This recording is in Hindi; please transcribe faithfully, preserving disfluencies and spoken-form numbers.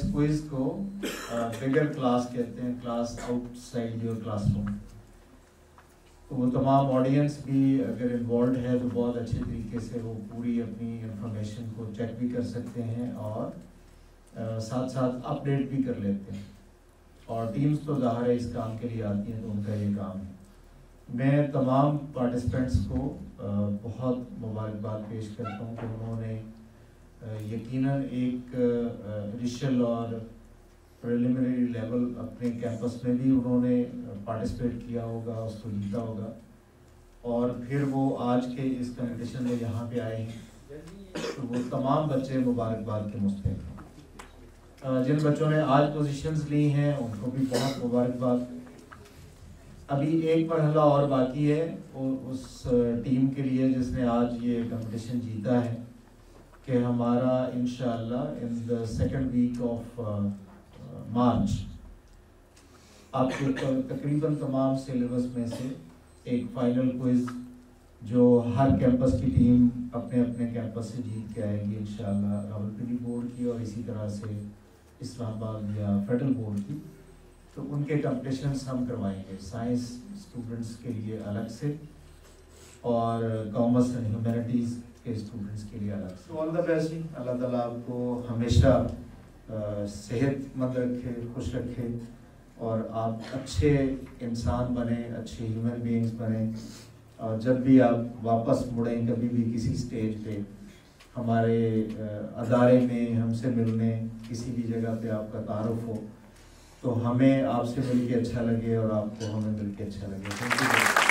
इस क्विज को बिगर क्लास कहते हैं, क्लास आउटसाइड योर क्लासरूम। तो वो तमाम ऑडियंस भी अगर इन्वॉल्व है तो बहुत अच्छे तरीके से वो पूरी अपनी इंफॉर्मेशन को चेक भी कर सकते हैं और आ, साथ साथ अपडेट भी कर लेते हैं। और टीम्स तो ज़ाहिर है इस काम के लिए आती हैं, तो उनका ये काम है। मैं तमाम पार्टिसिपेंट्स को आ, बहुत मुबारकबाद पेश करता हूँ कि उन्होंने यकीनन एक इनिशियल और प्रिलिमिनरी लेवल अपने कैंपस में भी उन्होंने पार्टिसिपेट किया होगा, उसको जीता होगा, और फिर वो आज के इस कंपटीशन में यहाँ पे आए हैं। तो वो तमाम बच्चे मुबारकबाद के मुस्तहिक हैं। जिन बच्चों ने आज पोजीशंस ली हैं उनको भी बहुत मुबारकबाद। अभी एक मरहला और बाकी है उस टीम के लिए जिसने आज ये कंपटीशन जीता है कि हमारा इंशाअल्लाह in the second week of March आपके तकरीबन तमाम सिलेबस में से एक फाइनल क्विज जो हर कैंपस की टीम अपने अपने कैंपस से जीत के आएगी इंशाअल्लाह, रावलपिंडी बोर्ड की और इसी तरह से इस्लामाबाद या फेडरल बोर्ड की, तो उनके कॉम्पिटिशन्स हम करवाएंगे साइंस स्टूडेंट्स के लिए अलग से और कॉमर्स एंड ह्यूमैनिटीज़ के स्टूडेंट्स के लिए अलग से। All the best. अल्लाह ताला आपको हमेशा सेहतमंद रखे, खुश रखे और आप अच्छे इंसान बने, अच्छे ह्यूमन बीइंग्स बने। और जब भी आप वापस मुड़ें कभी भी किसी स्टेज पे हमारे अदारे में हमसे मिलने, किसी भी जगह पे आपका तारुफ हो, तो हमें आपसे मिल के अच्छा लगे और आपको हमें मिल के अच्छा लगे। Thank you.